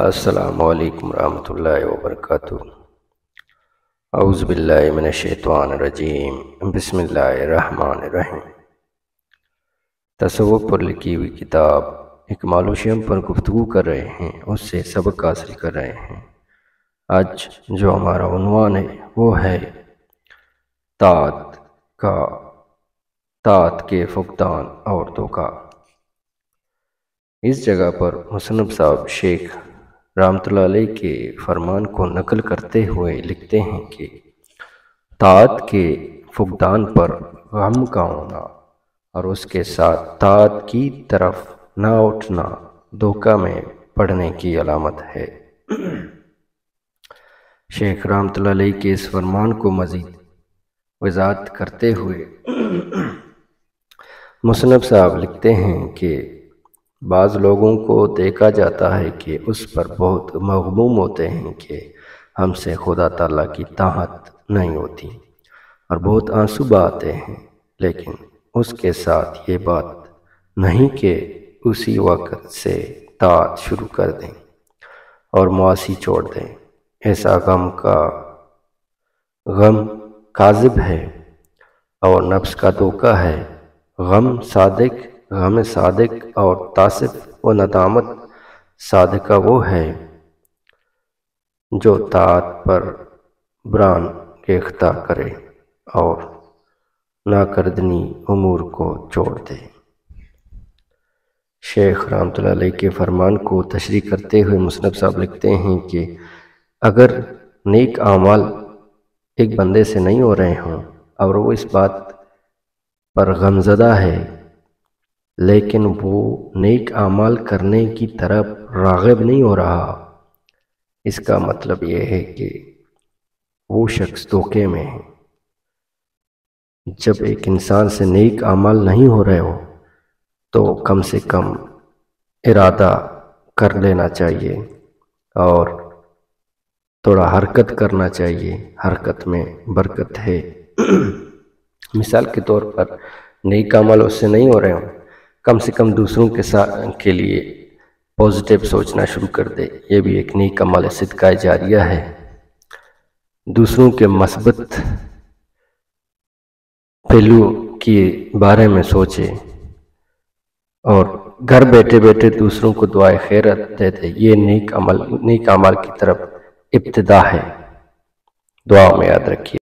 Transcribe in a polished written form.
السلام علیکم ورحمۃ اللہ وبرکاتہ۔ اعوذ باللہ من الشیطان الرجیم، بسم اللہ الرحمن الرحیم۔ تصوف پر لکھی ہوئی کتاب اکمال الشیم پر گفتگو کر رہے ہیں، اس سے سبق حاصل کر رہے ہیں۔ آج جو ہمارا عنوان ہے وہ ہے طاعت کے فقدان اور دھوکہ۔ اس جگہ پر مصنف صاحب شیخ رحمۃ اللہ علیہ کے فرمان کو نقل کرتے ہوئے لکھتے ہیں کہ طاعت کے فقدان پر غم کا ہونا اور اس کے ساتھ طاعت کی طرف نہ اٹھنا دھوکہ میں پڑنے کی علامت ہے۔ شیخ رحمۃ اللہ علیہ کے اس فرمان کو مزید وضاحت کرتے ہوئے مصنف صاحب لکھتے ہیں کہ بعض لوگوں کو دیکھا جاتا ہے کہ اس پر بہت مغموم ہوتے ہیں کہ ہم سے خدا تعالیٰ کی طاعت نہیں ہوتی اور بہت آنسو بہاتے ہیں، لیکن اس کے ساتھ یہ بات نہیں کہ اسی وقت سے طاعت شروع کر دیں اور معاصی چھوڑ دیں۔ ایسا غم کاذب ہے اور نفس کا دھوکہ ہے۔ غم صادق اور تاسف و ندامت صادقہ وہ ہے جو طاعت پر بران ریختہ کرے اور ناکردنی امور کو چھوڑ دے۔ شیخ رحمۃ اللہ علیہ کے فرمان کو تشریح کرتے ہوئے مصنف صاحب لکھتے ہیں کہ اگر نیک اعمال ایک بندے سے نہیں ہو رہے ہوں اور وہ اس بات پر غمزدہ ہے، لیکن وہ نیک اعمال کرنے کی طرف راغب نہیں ہو رہا، اس کا مطلب یہ ہے کہ وہ شخص دھوکے میں ہے۔ جب ایک انسان سے نیک اعمال نہیں ہو رہے ہو تو کم سے کم ارادہ کر لینا چاہیے اور تھوڑا حرکت کرنا چاہیے، حرکت میں برکت ہے۔ مثال کے طور پر نیک اعمال اس سے نہیں ہو رہے ہوں، کم سے کم دوسروں کے لیے پازیٹیو سوچنا شروع کر دے، یہ بھی ایک نیک عمل صدقہ جاریہ ہے۔ دوسروں کے مثبت پہلو کے بارے میں سوچے اور گھر بیٹھے بیٹھے دوسروں کو دعائے خیرات دے دے، یہ نیک عمل کی طرف ابتدا ہے۔ دعا میں یاد رکھیے۔